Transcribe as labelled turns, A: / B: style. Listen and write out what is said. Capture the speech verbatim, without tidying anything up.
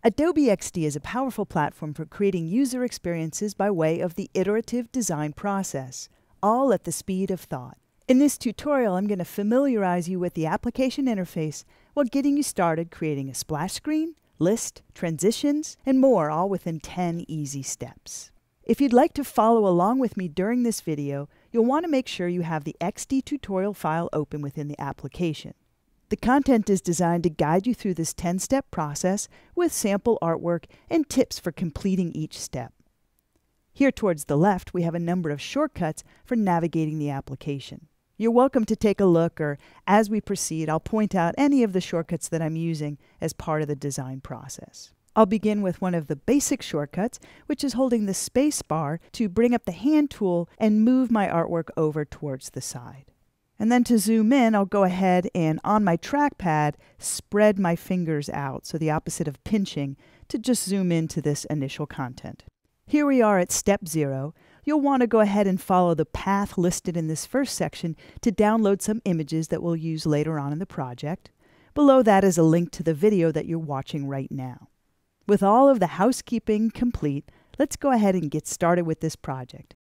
A: Adobe X D is a powerful platform for creating user experiences by way of the iterative design process, all at the speed of thought. In this tutorial, I'm going to familiarize you with the application interface while getting you started creating a splash screen, list, transitions, and more, all within ten easy steps. If you'd like to follow along with me during this video, you'll want to make sure you have the X D tutorial file open within the application. The content is designed to guide you through this ten-step process with sample artwork and tips for completing each step. Here towards the left, we have a number of shortcuts for navigating the application. You're welcome to take a look, or as we proceed, I'll point out any of the shortcuts that I'm using as part of the design process. I'll begin with one of the basic shortcuts, which is holding the space bar to bring up the hand tool and move my artwork over towards the side. And then to zoom in, I'll go ahead and on my trackpad, spread my fingers out, so the opposite of pinching, to just zoom into this initial content. Here we are at step zero. You'll want to go ahead and follow the path listed in this first section to download some images that we'll use later on in the project. Below that is a link to the video that you're watching right now. With all of the housekeeping complete, let's go ahead and get started with this project.